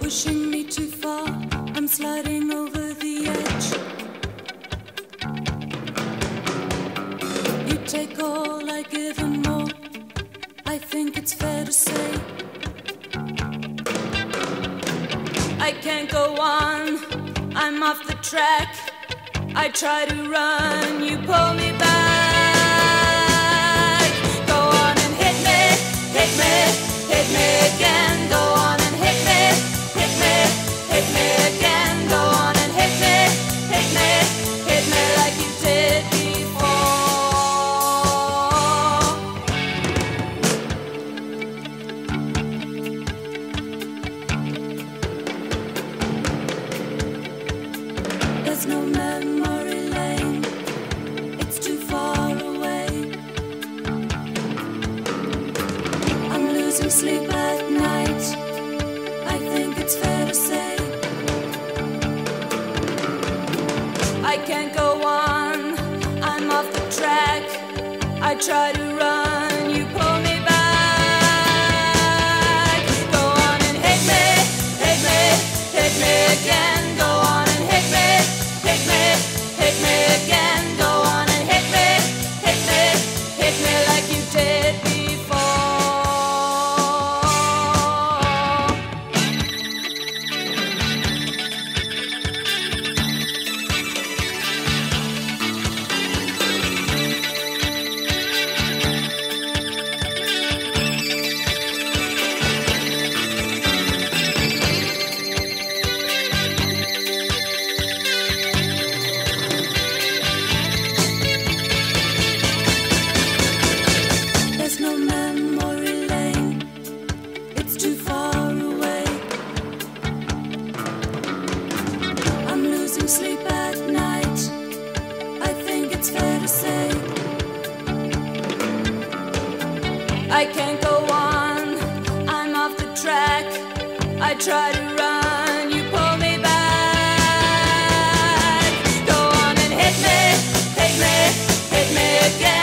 pushing me too far. I'm sliding over the edge. You take all I give and more. I think it's fair to say I can't go on, I'm off the track. I try to run, you pull me back. Go on and hit me, hit me, hit me again. Go on and hit me, hit me, hit me again. Go on and hit me, hit me, hit me like you did before. There's no memory lane, it's too far away. I'm losing sleep at night, I think it's fair to say I can't go on, I'm off the track. I try to run, you pull me back. Go on and hit me, hit me, hit me again. Go on and hit me, hit me, hit me again. Go on and hit me, hit me, hit me like you did There's no memory lane, it's too far away. I'm losing sleep at night, I think it's fair to say I can't go on, I'm off the track. I try to run, you pull me back. Go on and hit me, hit me, hit me again.